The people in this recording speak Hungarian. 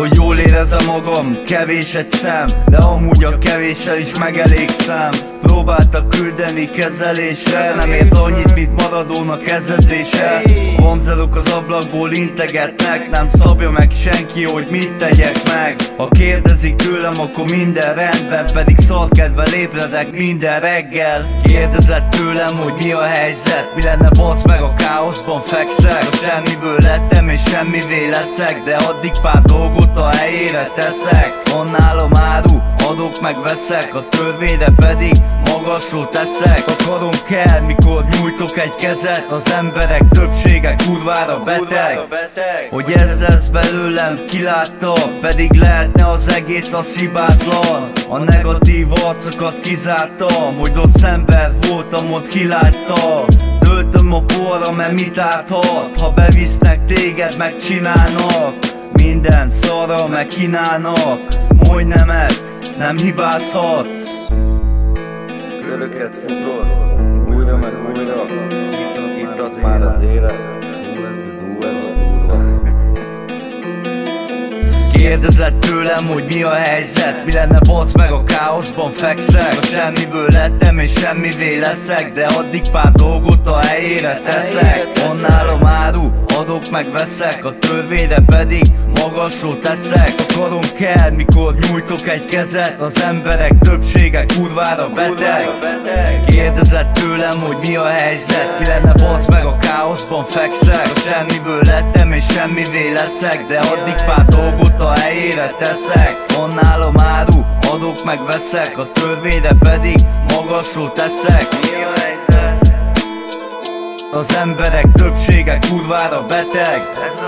hogy jól érezem magam, kevés egy szem, de amúgy a kevéssel is megelégszem. Próbáltak küldeni kezelésre, nem ért annyit, mint Maradona kezezése. A vamzerok az ablakból integetnek, nem szabja meg senki, hogy mit tegyek meg. Ha kérdezik tőlem, akkor minden rendben, pedig szarkedvel ébredek minden reggel. Kérdezett tőlem, hogy mi a helyzet, mi lenne basz meg a káoszban fekszek. A semmiből lettem és semmivé leszek, de addig pár dolgot a helyére teszek. Van nálam áru, adok meg veszek, a törvényre pedig magasról teszek. A karom kell, mikor nyújtok egy kezet, az emberek többsége kurvára beteg. Hogy ez lesz belőlem, kilátta, pedig lehetne az egész a szibátlan. A negatív arcokat kizártam, hogy rossz ember voltam, ott kilátta. Töltöm a porra, mert mit árthat, ha bevisznek téged, megcsinálnak. Minden szarra megkínálnak, mondj nemet, nem hibázhatsz. Köröket futod, újra meg újra, itt az már az élet. Kérdezett tőlem, hogy mi a helyzet, mi lenne basz meg a káoszban fekszek. A semmiből lettem és semmivé leszek, de addig pár dolgot a helyére teszek. Van nálam áru, adok meg veszek, a törvényre pedig magasról teszek. A karom kell, mikor nyújtok egy kezet, az emberek többsége kurvára beteg. Kérdezett tőlem, hogy mi a helyzet, mi lenne basz meg a káoszban fekszek. A semmiből lettem és semmivé leszek, de addig pár dolgot a helyére teszek. Van nálam áru, adok meg veszek, a törvényre pedig magasról teszek. Mi a helyzet? Az emberek többsége kurvára beteg.